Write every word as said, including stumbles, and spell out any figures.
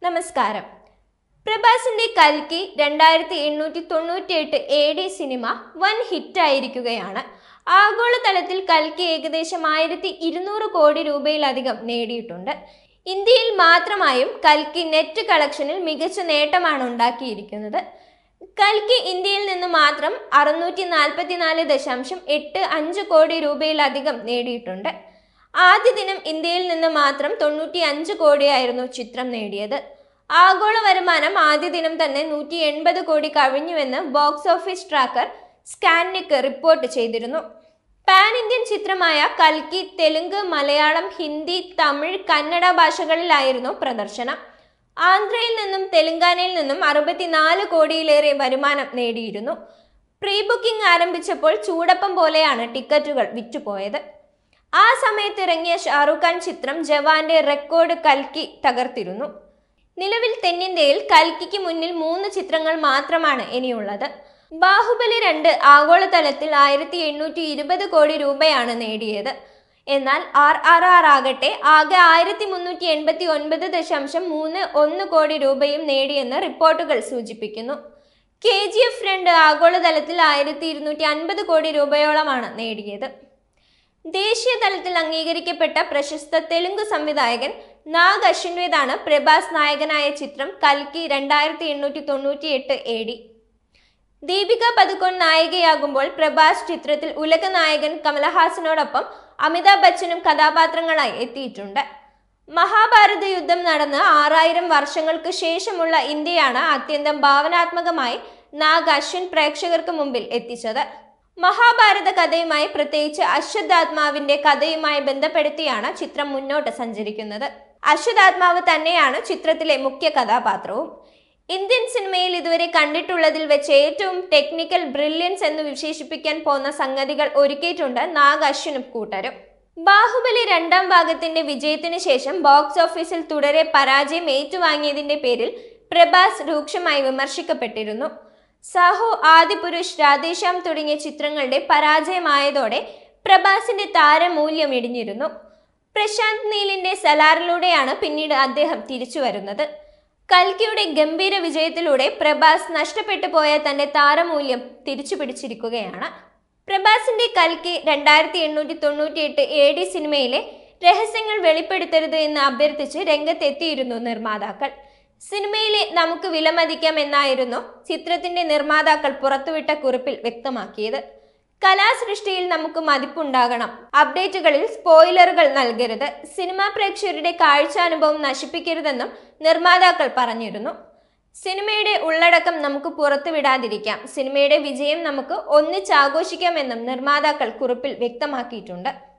നമസ്കാരം. പ്രഭാസിന്റെ കൽക്കി രണ്ടായിരത്തി എണ്ണൂറ്റി തൊണ്ണൂറ്റി എട്ട് എ ഡി സിനിമ വൻ ഹിറ്റായിരിക്കുകയാണ്. ആഗോളതലത്തിൽ കൽക്കി ഏകദേശം ആയിരത്തി ഇരുന്നൂറ് കോടി രൂപയിലധികം നേടിയിട്ടുണ്ട്. ഇന്ത്യയിൽ മാത്രമായും കൽക്കി നെറ്റ് കളക്ഷനിൽ മികച്ച നേട്ടമാണ് ഉണ്ടാക്കിയിരിക്കുന്നത്. കൽക്കി ഇന്ത്യയിൽ നിന്ന് മാത്രം അറുന്നൂറ്റി നാൽപ്പത്തി നാല് ദശാംശം എട്ട് അഞ്ച് കോടി രൂപയിലധികം നേടിയിട്ടുണ്ട്. ആദ്യ ദിനം ഇന്ത്യയിൽ നിന്ന് മാത്രം തൊണ്ണൂറ്റി അഞ്ച് കോടിയായിരുന്നു ചിത്രം നേടിയത്. ആഗോള വരുമാനം ആദ്യ ദിനം തന്നെ നൂറ്റി എൺപത് കോടി കവിഞ്ഞുവെന്ന് box office tracker Sacnilk report ചെയ്തിരുന്നു. പാൻ ഇന്ത്യൻ ചിത്രമായ കൽക്കി തെലുങ്ക്, മലയാളം, ഹിന്ദി, തമിഴ്, കന്നഡ ഭാഷകളിലായിരുന്നു പ്രദർശനം. ആന്ധ്രയിൽ നിന്നും തെലങ്കാനയിൽ നിന്നും അറുപത്തിനാല് കോടിയിലേറെ വരുമാനം നേടിയിരുന്നു. പ്രീ ബുക്കിംഗ് ആരംഭിച്ചപ്പോൾ ചൂടപ്പം പോലെയാണ് ടിക്കറ്റുകൾ വിറ്റുപോയത്. ആ സമയത്ത് ഇറങ്ങിയ ഷാറുഖ് ഖാൻ ചിത്രം ജവാന്റെ റെക്കോർഡ് കൽക്കി തകർത്തിരുന്നു. നിലവിൽ തെന്നിന്ത്യയിൽ കൽക്കിക്ക് മുന്നിൽ മൂന്ന് ചിത്രങ്ങൾ മാത്രമാണ് ഇനിയുള്ളത്. ബാഹുബലി രണ്ട് ആഗോളതലത്തിൽ ആയിരത്തി എണ്ണൂറ്റി ഇരുപത് കോടി രൂപയാണ് നേടിയത്. എന്നാൽ ആർ ആർ ആർ ആകട്ടെ ആകെ ആയിരത്തി മുന്നൂറ്റി എൺപത്തി ഒൻപത് ദശാംശം മൂന്ന് ഒന്ന് കോടി രൂപയും നേടിയെന്ന് റിപ്പോർട്ടുകൾ സൂചിപ്പിക്കുന്നു. കെ ജി എഫ് രണ്ട് ആഗോളതലത്തിൽ ആയിരത്തി ഇരുന്നൂറ്റി അൻപത് കോടി രൂപയോളമാണ് നേടിയത്. ദേശീയ തലത്തിൽ അംഗീകരിക്കപ്പെട്ട പ്രശസ്ത തെലുങ്ക് സംവിധായകൻ നാഗ് അശ്വിൻവേദാണ് പ്രഭാസ് നായകനായ ചിത്രം കൽക്കി രണ്ടായിരത്തി എണ്ണൂറ്റി തൊണ്ണൂറ്റി എട്ട് എ ഡി. ദീപിക പദുക്കോൺ നായികയാകുമ്പോൾ പ്രഭാസ് ചിത്രത്തിൽ ഉലക നായകൻ കമലഹാസനോടൊപ്പം അമിതാഭ് ബച്ചനും കഥാപാത്രങ്ങളായി എത്തിയിട്ടുണ്ട്. മഹാഭാരത യുദ്ധം നടന്ന് ആറായിരം വർഷങ്ങൾക്ക് ശേഷമുള്ള ഇന്ത്യയാണ് അത്യന്തം ഭാവനാത്മകമായി നാഗ് അശ്വിൻ പ്രേക്ഷകർക്ക് മുമ്പിൽ എത്തിച്ചത്. മഹാഭാരത കഥയുമായി, പ്രത്യേകിച്ച് അശ്വത്ഥാത്മാവിന്റെ കഥയുമായി ബന്ധപ്പെടുത്തിയാണ് ചിത്രം മുന്നോട്ട് സഞ്ചരിക്കുന്നത്. അശ്വത്ഥാത്മാവ് തന്നെയാണ് ചിത്രത്തിലെ മുഖ്യ കഥാപാത്രവും. ഇന്ത്യൻ സിനിമയിൽ ഇതുവരെ കണ്ടിട്ടുള്ളതിൽ വെച്ച് ഏറ്റവും ടെക്നിക്കൽ ബ്രില്യൻസ് എന്ന് വിശേഷിപ്പിക്കാൻ പോകുന്ന സംഗതികൾ ഒരുക്കിയിട്ടുണ്ട് നാഗ് അശ്വിനും കൂട്ടരും. ബാഹുബലി രണ്ടാം ഭാഗത്തിന്റെ വിജയത്തിന് ശേഷം ബോക്സ് ഓഫീസിൽ തുടരെ പരാജയം ഏറ്റുവാങ്ങിയതിന്റെ പേരിൽ പ്രഭാസ് രൂക്ഷമായി വിമർശിക്കപ്പെട്ടിരുന്നു. സാഹോ, ആദിപുരുഷ്, രാധേശ്യാം തുടങ്ങിയ ചിത്രങ്ങളുടെ പരാജയമായതോടെ പ്രഭാസിന്റെ താരമൂല്യം ഇടിഞ്ഞിരുന്നു. പ്രശാന്ത് നീലിന്റെ സലാറിലൂടെയാണ് പിന്നീട് അദ്ദേഹം തിരിച്ചു വരുന്നത്. കൽക്കിയുടെ ഗംഭീര വിജയത്തിലൂടെ പ്രഭാസ് നഷ്ടപ്പെട്ടു പോയ തന്റെ താരമൂല്യം തിരിച്ചു പിടിച്ചിരിക്കുകയാണ്. പ്രഭാസിന്റെ കൽക്കി രണ്ടായിരത്തി എണ്ണൂറ്റി തൊണ്ണൂറ്റി എട്ട് എ ഡി സിനിമയിലെ രഹസ്യങ്ങൾ വെളിപ്പെടുത്തരുത് എന്ന് അഭ്യർത്ഥിച്ച് രംഗത്തെത്തിയിരുന്നു നിർമ്മാതാക്കൾ. സിനിമയിലെ നമുക്ക് വിലമതിക്കാം എന്നായിരുന്നു ചിത്രത്തിന്റെ നിർമ്മാതാക്കൾ പുറത്തുവിട്ട കുറിപ്പിൽ വ്യക്തമാക്കിയത്. കലാസൃഷ്ടിയിൽ നമുക്ക് മതിപ്പുണ്ടാകണം, അപ്ഡേറ്റുകളിൽ സ്പോയിലറുകൾ നൽകരുത്, സിനിമാ പ്രേക്ഷകരുടെ കാഴ്ചാനുഭവം നശിപ്പിക്കരുതെന്നും നിർമ്മാതാക്കൾ പറഞ്ഞിരുന്നു. സിനിമയുടെ ഉള്ളടക്കം നമുക്ക് പുറത്തുവിടാതിരിക്കാം, സിനിമയുടെ വിജയം നമുക്ക് ഒന്നിച്ചാഘോഷിക്കാമെന്നും നിർമ്മാതാക്കൾ കുറിപ്പിൽ വ്യക്തമാക്കിയിട്ടുണ്ട്.